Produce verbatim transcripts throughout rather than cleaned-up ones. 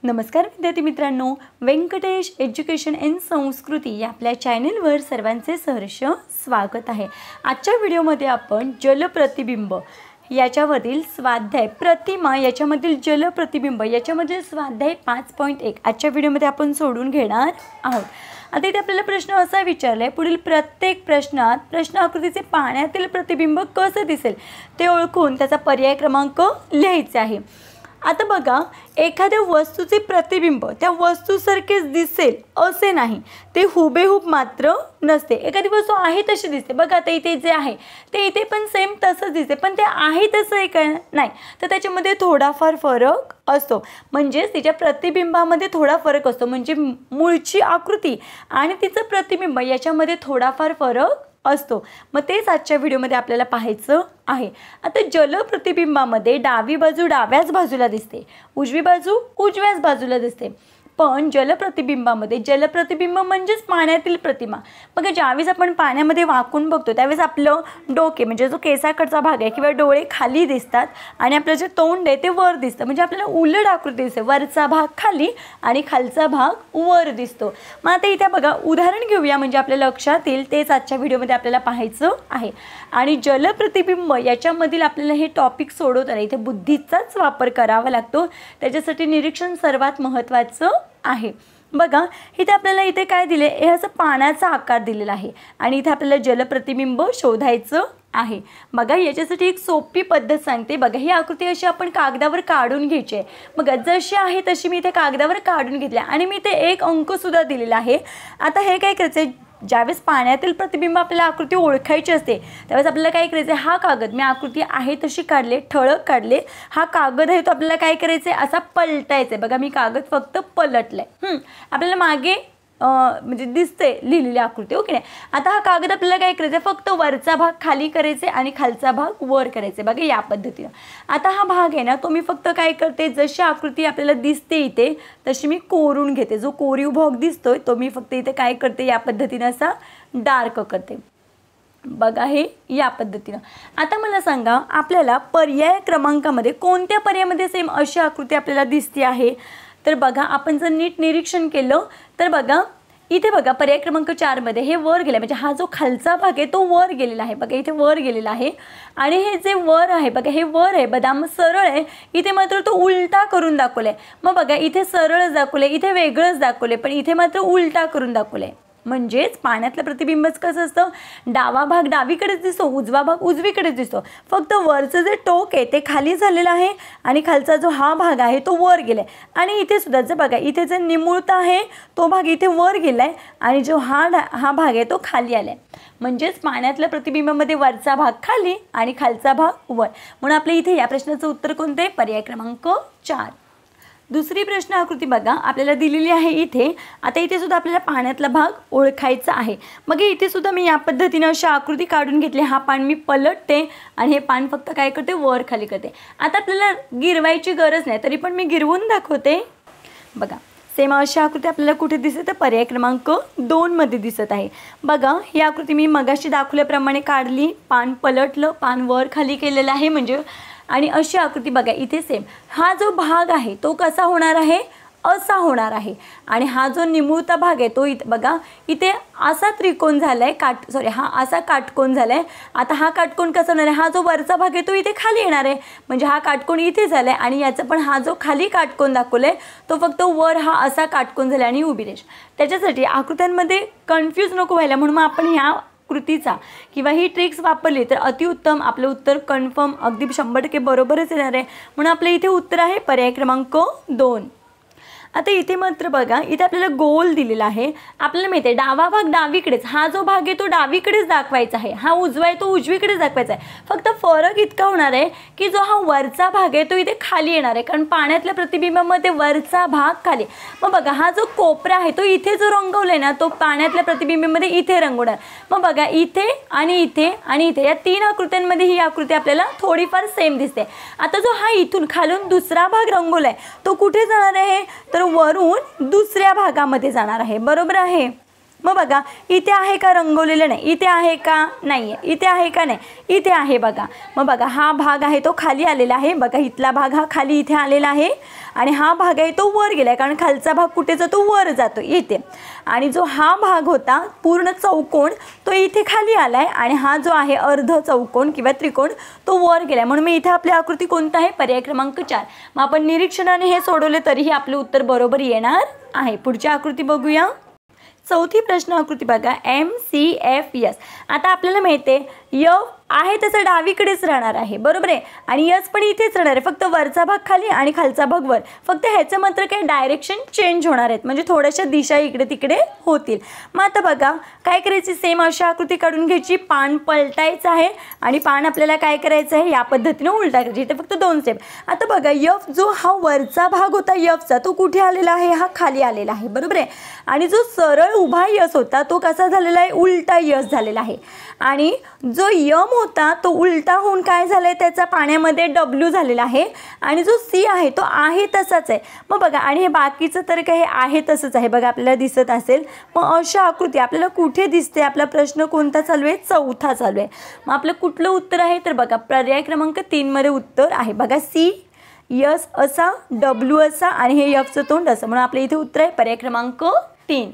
नमस्कार विद्यार्थी मित्रांनो, व्यंकटेश एज्युकेशन इन संस्कृती या आपल्या चॅनलवर सर्वांचे सहर्ष स्वागत आहे। आजच्या व्हिडिओमध्ये आपण जलप्रतिबिंब याच्यावरील स्वाध्याय प्रतिमा याच्यामधील जलप्रतिबिंब याच्यामधील स्वाध्याय पाच पॉइंट एक आजच्या व्हिडिओमध्ये आपण सोडून घेणार आहोत। आता इथे आपल्याला प्रश्न असा विचारलाय, पुढील प्रत्येक प्रश्नात प्रश्न आकृतीचे पाण्यातील प्रतिबिंब कसे दिसेल ते ओळखून त्याचा पर्याय क्रमांक लिहायचा आहे। आता बघा, एखाद्या वस्तूचे प्रतिबिंब त्या वस्तूसारखेच दिसेल असे नाही, ते हुबेहूब मात्र नसते। एखादी वस्तू आहे तशी दिसते, बघा आता इथे जे आहे ते इथे पण सेम तसंच दिसते, पण ते आहे तसं एक नाही, तर त्याच्यामध्ये थोडाफार फरक असतो। म्हणजे तिच्या प्रतिबिंबामध्ये थोडा फरक असतो, म्हणजे मूळची आकृती आणि तिचं प्रतिबिंब याच्यामध्ये थोडाफार फरक असतो। मग तेच आजच्या व्हिडिओमध्ये आपल्याला पाहायचं आहे। आता जलप्रतिबिंबामध्ये डावी बाजू डाव्याच बाजूला दिसते, उजवी बाजू उजव्याच बाजूला दिसते, पण जलप्रतिबिंबामध्ये जलप्रतिबिंब म्हणजेच पाण्यातील प्रतिमा। बघा, ज्यावेळेस आपण पाण्यामध्ये वाकून बघतो त्यावेळेस आपलं डोके म्हणजे जो केसाकडचा भाग आहे किंवा डोळे खाली दिसतात आणि आपलं जे तोंड आहे ते वर दिसतं, म्हणजे आपल्याला उलट आकृती दिसते, वरचा भाग खाली आणि खालचा भाग वर दिसतो। मग आता इथे बघा, उदाहरण घेऊया म्हणजे आपल्या लक्षात येईल, तेच आजच्या व्हिडिओमध्ये आपल्याला पाहायचं आहे। आणि जलप्रतिबिंब याच्यामधील आपल्याला हे टॉपिक सोडवताना इथे बुद्धीचाच वापर करावा लागतो, त्याच्यासाठी निरीक्षण सर्वात महत्त्वाचं आहे। बघा, इथे आपल्याला इथे काय दिले, हे असं पाण्याचा आकार दिलेला आहे आणि इथे आपल्याला जलप्रतिबिंब शोधायचं आहे। बघा, याच्यासाठी एक सोपी पद्धत सांगते। बघा, ही आकृती अशी आपण कागदावर काढून घ्यायची आहे। बघा, जशी आहे तशी मी इथे कागदावर काढून घेतल्या आणि मी इथे एक अंक सुद्धा दिलेला आहे। आता हे काय करायचं, ज्यावेळेस पाण्यातील प्रतिबिंब आपल्याला आकृती ओळखायची असते त्यावेळेस आपल्याला काय करायचं, हा कागद मी आकृती आहे तशी काढले, ठळक काढले, हा कागद आहे तो आपल्याला काय करायचं आहे, असा पलटायचा आहे। बघा, मी कागद फक्त पलटलाय, आपल्याला मागे म्हणजे दिसते लिहिलेली आकृती, ओके नाही। आता हा कागद आपल्याला काय करायचं, फक्त वरचा भाग खाली करायचे आणि खालचा भाग वर करायचे। बघा, या पद्धतीनं आता हा भाग आहे ना, तो मी फक्त काय करते, जशी आकृती आपल्याला दिसते इथे तशी मी कोरून घेते। जो कोरीव भाग दिसतोय तो मी फक्त इथे काय करते, या पद्धतीनं असा डार्क करते। बघा, हे या पद्धतीनं। आता मला सांगा, आपल्याला पर्याय क्रमांकामध्ये कोणत्या पर्यायामध्ये सेम अशी आकृती आपल्याला दिसते आहे, तर बघा, आपण जर नीट निरीक्षण केलं तर बघा, इथे बघा पर्याय क्रमांक चार मध्ये हे वर गेले, म्हणजे हा जो खालचा भाग आहे तो वर गेलेला आहे। बघा, इथे वर गेलेला आहे आणि हे जे वर आहे, बघा हे वर आहे, बदाम सरळ आहे, इथे मात्र तो उलटा करून दाखवलाय। मग बघा, इथे सरळच दाखवले, इथे वेगळंच दाखवले, पण इथे मात्र उलटा करून दाखवले। म्हणजेच पाण्यातलं प्रतिबिंबच कसं असतं, डावा भाग डावीकडेच दिसतो, उजवा भाग उजवीकडेच दिसतो, फक्त वरचं जे टोक आहे ते खाली झालेलं आहे आणि खालचा जो हा भाग आहे तो वर गेलाय। आणि इथे सुद्धा जर बघा, इथे जे निमुळता आहे तो भाग इथे वर गेलाय आणि जो हा हा भाग आहे तो खाली आलाय। म्हणजेच पाण्यातल्या प्रतिबिंबामध्ये वरचा भाग खाली आणि खालचा भाग वर, म्हणून आपल्या इथे या प्रश्नाचं उत्तर कोणते, पर्याय क्रमांक चार। दुसरी प्रश्न आकृती बघा आपल्याला दिलेली आहे इथे। आता इथे सुद्धा आपल्याला पाण्यातला भाग ओळखायचा आहे। मग इथे सुद्धा मी या पद्धतीने अशी आकृती काढून घेतली, हा पान मी पलटते आणि हे पान फक्त काय करते, वर खाली करते। आता आपल्याला गिरवायची गरज नाही, तरी पण मी गिरवून दाखवते। बघा, सेम अशी आकृती आपल्याला कुठे दिसते, तर पर्याय क्रमांक दोन मध्ये दिसत आहे। बघा, ही आकृती मी मगाशी दाखवल्याप्रमाणे काढली, पान पलटलं, पान वर खाली केलेलं आहे म्हणजे, आणि अशी आकृती बघा इथे सेम हा जो भाग आहे तो कसा होणार आहे, असा होणार आहे, आणि हा जो निमुळता भाग आहे तो इथे बघा इथे असा त्रिकोण झालाय, काट सॉरी हा असा काटकोन झालाय। आता हा काटकोन कसा होणार आहे, हा जो वरचा भाग आहे तो इथे खाली येणार आहे, म्हणजे हा काटकोन इथे झालाय आणि याचा पण हा जो खाली काटकोन दाखवलाय तो फक्त वर हा असा काटकोन झालाय आणि उभी रेष। त्याच्यासाठी आकृत्यांमध्ये कन्फ्यूज नको व्हायला म्हणून मग आपण ह्या कृतीचा किंवा ही ट्रिक्स वापरली तर अतिउत्तम, आपलं उत्तर कन्फर्म अगदी शंभर टक्के बरोबरच येणार आहे। म्हणून आपलं इथे उत्तर आहे पर्याय क्रमांक दोन। आता इथे मात्र बघा, इथे आपल्याला गोल दिलेला आहे, आपल्याला माहिती आहे डावा भाग डावीकडेच, हा जो भाग आहे तो डावीकडेच दाखवायचा आहे, हा उजवा आहे तो उजवीकडेच दाखवायचा आहे। फक्त फरक इतका होणार आहे की जो हा वरचा भाग आहे तो इथे खाली येणार आहे, कारण पाण्यातल्या प्रतिबिंबामध्ये वरचा भाग खाली। मग बघा, हा जो कोपरा आहे तो इथे जो रंगवलाय ना तो पाण्यातल्या प्रतिबिंबामध्ये इथे रंगवणार। मग बघा, इथे आणि इथे आणि इथे या तीन आकृत्यांमध्ये ही आकृती आपल्याला थोडीफार सेम दिसते। आता जो हा इथून खालून दुसरा भाग रंगवलाय तो कुठे जाणार आहे, तर वरून दुसऱ्या भागामध्ये जाणार आहे, बरोबर आहे। मग बघा इथे आहे का रंगवलेलं नाही, इथे आहे का नाही आहे, इथे आहे का नाही, इथे आहे बघा। मग बघा हा भाग आहे तो खाली आलेला आहे, बघा इथला भाग हा खाली इथे आलेला आहे आणि हा भाग आहे तो वर गेला आहे, कारण खालचा भाग कुठे जातो, वर जातो इथे। आणि जो हा भाग होता पूर्ण चौकोन तो इथे खाली आला आहे आणि हा जो आहे अर्ध चौकोन किंवा त्रिकोण तो वर गेला आहे, म्हणून मी इथे आपली आकृती कोणता आहे, पर्याय क्रमांक चार। मग आपण निरीक्षणाने हे सोडवले तरीही आपले उत्तर बरोबर येणार आहे। पुढची आकृती बघूया। चौथी प्रश्न आकृती बघा, एम सी एफ एस। आता आपल्याला माहिती आहे य आहे त्याचं डावीकडेच राहणार आहे, बरोबर आहे, आणि यस पण इथेच राहणार आहे, फक्त वरचा भाग खाली आणि खालचा भाग वर, फक्त ह्याचं मात्र काही डायरेक्शन चेंज होणार आहेत, म्हणजे थोड्याशा दिशा इकडे तिकडे होतील। मग आता बघा काय करायची, सेम अशी आकृती काढून घ्यायची, पान पलटायचं आहे आणि पान आपल्याला काय करायचं आहे, या पद्धतीने उलटा करायची, इथे फक्त दोन स्टेप। आता बघा यफ जो हा वरचा भाग होता यफचा तो कुठे आलेला आहे, हा खाली आलेला आहे, बरोबर आहे, आणि जो सरळ उभा यस होता तो कसा झालेला आहे, उलटा यस झालेला आहे, आणि जो यम होता तो उलटा होऊन काय झालंय, त्याचा पाण्यामध्ये डब्ल्यू झालेला आहे, आणि जो सी आहे तो आहे तसाच आहे। मग बघा आणि हे बाकीचं तर काही आहे तसंच आहे, बघा आपल्याला दिसत असेल। मग अशा आकृती आपल्याला कुठे दिसते, आपला प्रश्न कोणता चालू आहे, चौथा चालू आहे। मग आपलं कुठलं उत्तर आहे, तर बघा पर्याय क्रमांक तीन मध्ये उत्तर आहे, बघा सी यस असा, डब्ल्यू असा आणि हे यफचं तोंड असं, म्हणून आपल्या इथे उत्तर आहे पर्याय क्रमांक तीन।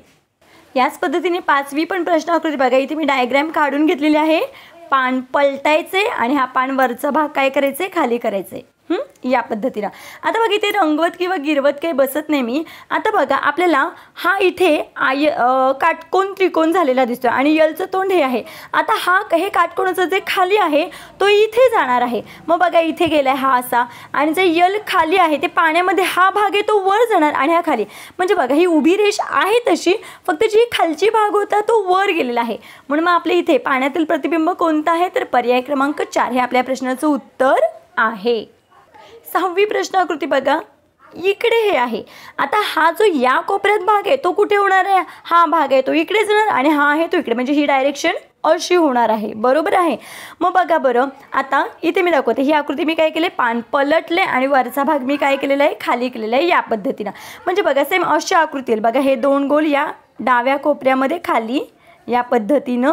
याच पद्धतीने पाचवी पण प्रश्न आकृती बघा, इथे मी डायग्राम काढून घेतलेली आहे, पान पलटायचे आणि हा पान वरचा भाग काय करायचे, खाली करायचे, या पद्धतीने। आता बघा इथे रंगवत किंवा गिरवत काही बसत नाही मी। आता बघा आपल्याला हा इथे आय काटकोन त्रिकोण झालेला दिसतो आणि यलचं तोंड हे आहे। आता हा हे काटकोणाचं जे खाली आहे तो इथे जाणार आहे, मग बघा इथे गेलाय हा असा, आणि जे यल खाली आहे ते पाण्यामध्ये हा भाग आहे तो वर जाणार आणि हा खाली, म्हणजे बघा ही उभी रेष आहे तशी, फक्त जी खालची भाग होता तो वर गेलेला आहे, म्हणून मग आपल्या इथे पाण्यातील प्रतिबिंब कोणता आहे, तर पर्याय क्रमांक चार हे आपल्या प्रश्नाचं उत्तर आहे। सहावी प्रश्न आकृती बघा, इकडे हे आहे। आता हा जो या कोपऱ्यात भाग आहे तो कुठे होणार आहे, हा भाग आहे तो इकडे जाणार आणि हा आहे तो इकडे, म्हणजे ही डायरेक्शन अशी होणार आहे, बरोबर आहे। मग बघा बरं आता इथे मी दाखवते, ही आकृती मी काय केले, पान पलटले आणि वरचा भाग मी काय केलेला आहे, खाली केलेला आहे, या पद्धतीनं। म्हणजे बघा सेम अशी आकृती आहे, बघा हे दोन गोल या डाव्या कोपऱ्यामध्ये खाली या पद्धतीनं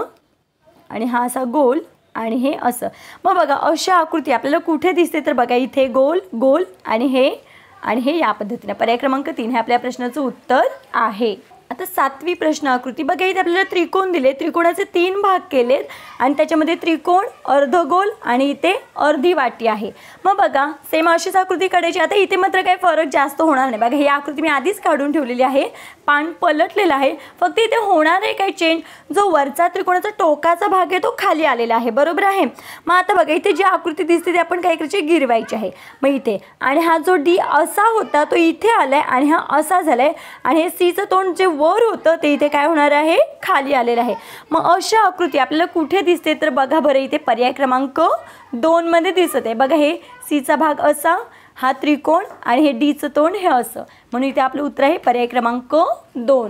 आणि हा असा गोल आणि हे असं। मग बघा अशा आकृती आपल्याला कुठे दिसते, तर बघा इथे गोल गोल आणि हे आणि हे या पद्धतीने, पर्याय क्रमांक तीन हे आपल्या प्रश्नाचं उत्तर आहे। आता सातवी प्रश्न आकृती बघा, इथे आपल्याला त्रिकोण दिले, त्रिकोणाचे तीन भाग केलेत आणि त्याच्यामध्ये त्रिकोण अर्धगोल आणि इथे अर्धी वाटी आहे। मग बघा सेम अशीच आकृती काढायची। आता इथे मात्र काही फरक जास्त होणार नाही, बघा ही आकृती मी आधीच काढून ठेवलेली आहे, पान पलटलेलं आहे, फक्त इथे होणार आहे काही चेंज, जो वरचा त्रिकोणाचा टोकाचा भाग आहे तो खाली आलेला आहे, बरोबर आहे। मग आता बघा इथे जी आकृती दिसते ती आपण काय करायची, गिरवायची आहे। मग इथे आणि हा जो डी असा होता तो इथे आलाय आणि हा असा झालाय आणि हे सीचं तोंड जे वर होतं ते इथे काय होणार आहे, खाली आलेलं आहे। मग अशा आकृती आपल्याला कुठे दिसते, तर बघा बरं इथे पर्याय क्रमांक दोन मध्ये दिसत आहे, बघा हे सीचा भाग असा, हा त्रिकोण आणि हे डीचं तोंड हे असं, म्हणून इथे आपलं उत्तर आहे पर्याय क्रमांक दोन।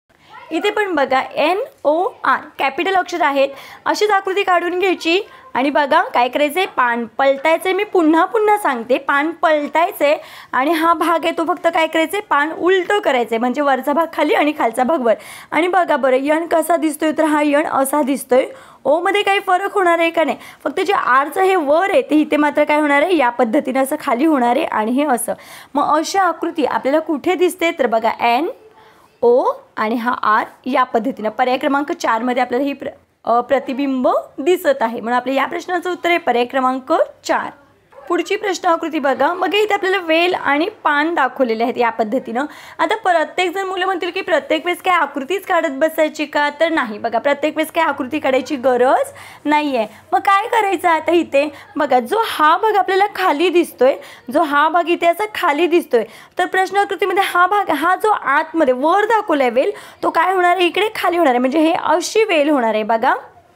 इथे पण बघा एन ओ आर कॅपिटल अक्षर आहेत, अशीच आकृती काढून घ्यायची आणि बघा काय करायचे, पान पलटायचे, मी पुन्हा पुन्हा सांगते, पान पलटायचे आणि हा भाग आहे तो फक्त काय करायचे, पान उलटं करायचे, म्हणजे वरचा भाग खाली आणि खालचा भाग वर। आणि बघा बरं यण कसा दिसतोय, तर हा यण असा दिसतोय, ओ मध्ये काही फरक होणार आहे का नाही, फक्त जे आरचं हे वर आहे ते इथे मात्र काय होणार आहे, या पद्धतीने असं खाली होणार आहे आणि हे असं। मग अशा आकृती आपल्याला कुठे दिसते, तर बघा एन ओ आणि हा आर या पद्धतीने, पर्याय क्रमांक चार मध्ये आपल्याला ही प्र प्रतिबिंब दिसत आहे, म्हणून आपल्या या प्रश्नाचं उत्तर आहे पर्याय क्रमांक चार। पुढची प्रश्न आकृती बघा, मग इथे आपल्याला वेल आणि पान दाखवलेले आहेत या पद्धतीनं। आता प्रत्येक जण मुलं म्हणतील की प्रत्येक वेळेस काय आकृतीच काढत बसायची का, तर नाही, बघा प्रत्येक वेळेस काय आकृती काढायची गरज नाही आहे। मग काय करायचं आता इथे बघा, जो हा भाग आपल्याला खाली दिसतोय, जो हा भाग इथे असा खाली दिसतोय, तर प्रश्न आकृतीमध्ये हा भाग, हा जो आतमध्ये वर दाखवलाय वेल तो काय होणार आहे, इकडे खाली होणार आहे, म्हणजे हे अशी वेल होणार आहे। बघा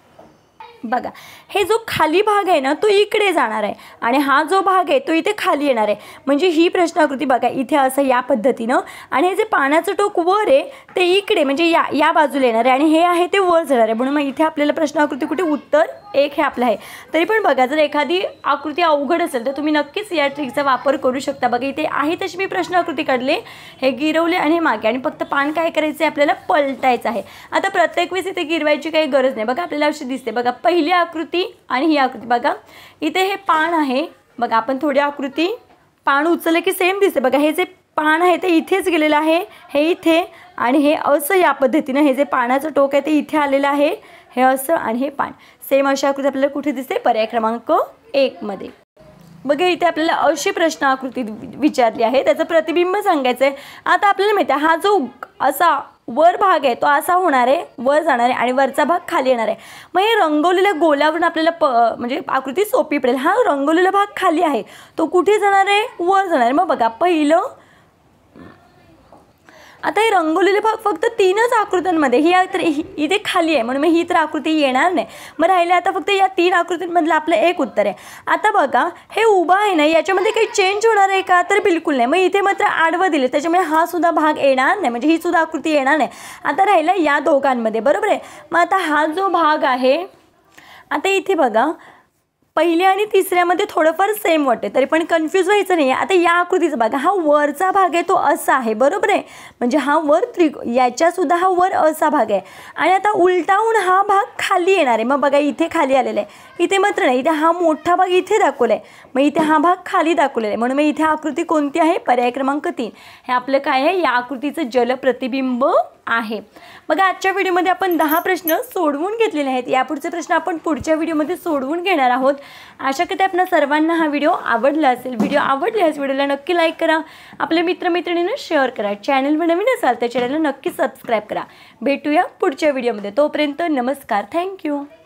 बघा हे जो खाली भाग आहे ना तो इकडे जाणार आहे आणि हा जो भाग आहे तो इथे खाली येणार आहे, म्हणजे ही प्रश्न आकृती बघा इथे असं या पद्धतीनं, आणि हे जे पानाचं टोक वर आहे ते इकडे म्हणजे या या बाजूला येणार आहे आणि हे आहे ते वर जाणार आहे, म्हणून मग इथे आपल्याला प्रश्न आकृती कुठे उत्तर एक हे आपलं आहे. तरी पण बघा, जर एखादी आकृती अवघड असेल तर तुम्ही नक्कीच या ट्रिकचा वापर करू शकता. बघा इथे आहे तशी मी प्रश्न आकृती काढले, हे गिरवले आणि हे मागे, आणि फक्त पान काय करायचं आहे आपल्याला पलटायचं आहे. आता प्रत्येक वेळेस इथे गिरवायची काही गरज नाही. बघा आपल्याला अशी दिसते. बघा पहिली आकृती आणि ही आकृती. बघा इथे हे पान आहे. बघा आपण थोडी आकृती पान उचलले की सेम दिसते. बघा हे जे पान आहे ते इथेच गेलेलं आहे, हे इथे, आणि हे असं या पद्धतीनं हे जे पानाचं टोक आहे ते इथे आलेलं आहे, हे असं, आणि हे पान सेम अशी आकृती आपल्याला कुठे दिसते? पर्याय क्रमांक एक मध्ये. बघा इथे आपल्याला अशी प्रश्न आकृती विचारली आहे, त्याचं प्रतिबिंब सांगायचं आहे. आता आपल्याला माहिती आहे हा जो असा वर भाग आहे तो असा होणार आहे, वर जाणार आहे, आणि वरचा भाग खाली येणार आहे. मग हे रंगवलेल्या गोलावरून आपल्याला प म्हणजे आकृती सोपी पडेल. हा रंगवलेला भाग खाली आहे, तो कुठे जाणार आहे? वर जाणार आहे. मग बघा पहिलं, आता हे रंगवलेले भाग फक्त तीनच आकृत्यांमध्ये, ही तर इथे खाली आहे म्हणून मग ही तर आकृती येणार नाही. मग राहिले आता फक्त या तीन आकृतींमधलं आपलं एक उत्तर आहे. आता बघा हे उभं आहे ना, याच्यामध्ये काही चेंज होणार आहे का? तर बिलकुल नाही. मग इथे मात्र आडवं दिले, त्याच्यामुळे हा सुद्धा भाग येणार नाही, म्हणजे ही सुद्धा आकृती येणार नाही. आता राहिलं या दोघांमध्ये, बरोबर आहे. मग आता हा जो भाग आहे, आता इथे बघा पहिल्या आणि तिसऱ्यामध्ये थोडंफार सेम वाटते, तरी पण कन्फ्यूज व्हायचं नाही. आता या आकृतीचा बघा हा वरचा भाग आहे तो असा आहे, बरोबर आहे, म्हणजे हा वर त्रिक याच्यासुद्धा हा वर असा भाग आहे, आणि आता उलटावून हा भाग खाली येणार आहे. मग बघा इथे खाली आलेला आहे, इथे मात्र नाही. इथे हा मोठा भाग इथे दाखवला आहे, मग इथे हा भाग खाली दाखवलेला आहे, म्हणून मग इथे आकृती कोणती आहे? पर्याय क्रमांक तीन. हे आपलं काय आहे? या आकृतीचं जलप्रतिबिंब आहे. बघा आजच्या व्हिडिओमध्ये आपण दहा प्रश्न सोडवून घेतलेले आहेत. यापुढचे प्रश्न आपण पुढच्या व्हिडिओमध्ये सोडवून घेणार आहोत. आशा करते आपल्या सर्वांना हा व्हिडिओ आवडला असेल. व्हिडिओ आवडल्यास व्हिडिओला नक्की लाईक करा, आपल्या मित्रमैत्रिणींना शेअर करा. चॅनलवर नवीन असाल तर चॅनलला नक्की सबस्क्राईब करा. भेटूया पुढच्या व्हिडिओमध्ये. तोपर्यंत नमस्कार, थँक्यू.